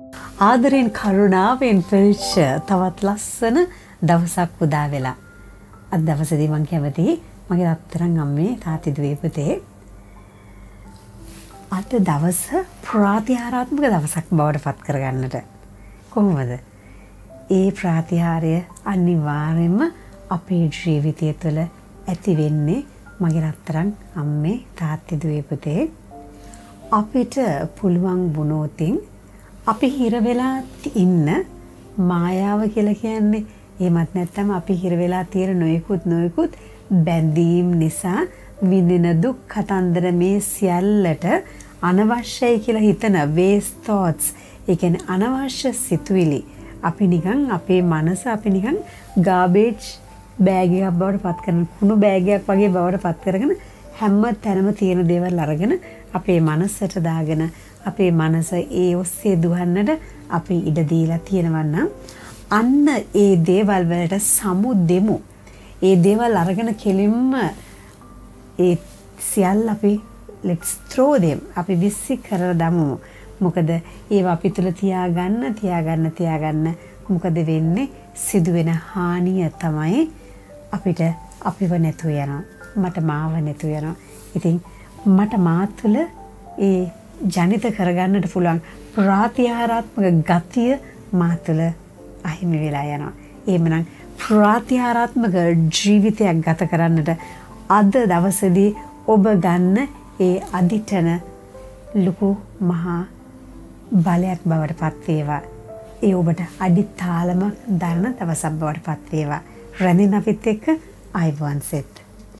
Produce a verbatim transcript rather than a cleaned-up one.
ආදරෙන් කරුණාවෙන් පිරිච්ච තවත් ලස්සන දවසක් උදා වෙලා. අද දවසේදී මම කැමතියි මගේ රත්තරන් අම්මේ තාත්ති දුවේ පුතේ අද දවස ප්‍රාතිහාරාත්මක දවසක් බවට පත් කරගන්නට. කොහොමද? ඒ ප්‍රාතිහාරය අනිවාර්යයෙන්ම අපේ ජීවිතය තුළ ඇති වෙන්නේ මගේ රත්තරන් අම්මේ තාත්ති දුවේ පුතේ. අපිට පුළුවන් වුණොතින් අපි හිර වෙලා ඉන්න මායාව කියලා කියන්නේ එහෙමත් නැත්නම් අපි හිර වෙලා තියෙන නොයෙකුත් නොයෙකුත් බැඳීම් නිසා විඳින දුක් කතන්දර මේ සියල්ලට අනවශ්‍යයි කියලා හිතන waste thoughts ඒ කියන්නේ අනවශ්‍ය සිතුවිලි අපි නිකන් අපේ මනස අපි නිකන් garbage බෑග් එකක් බවට පත් කරන කුණු බෑග් එකක් වගේ බවට පත් කරගෙන හැම තැනම තියෙන දේවල් අරගෙන අපේ මනසට දාගෙන අපේ මනස ඒ ඔස්සේ දුවන්නට අපි ඉඩ දීලා තියෙනවා නම් අන්න ඒ දේවල් වලට සමු දෙමු. ඒ දේවල් අරගෙන කෙලින්ම ඒ සියල්ල අපි let's throw them අපි විසි කරලා දමමු. මොකද ඒවා අපි තුල තියාගන්න තියාගන්න තියාගන්න මොකද වෙන්නේ? සිදුවෙන හානිය තමයි අපිට අපිව නැතු වෙනවා. මට මාව නැතු වෙනවා. ඉතින් මට මා තුල ඒ ජනිත කරගන්නට පුළුවන් ප්‍රාතිහාරාත්මක ගතිය මා තුළ අහිමි වෙලා යනවා. එහෙමනම් ප්‍රාතිහාරාත්මක ජීවිතයක් ගත කරන්නට අද දවසේදී ඔබ ගන්න ඒ අදිටන ලুকু මහා බලයක් බවට පත් වේවා. ඒ ඔබට අඩි තාලමක් දරන දවසක් බවට පත් වේවා. රැඳින්න අපිත් එක්ක ආයුබෝවන් සෙත්.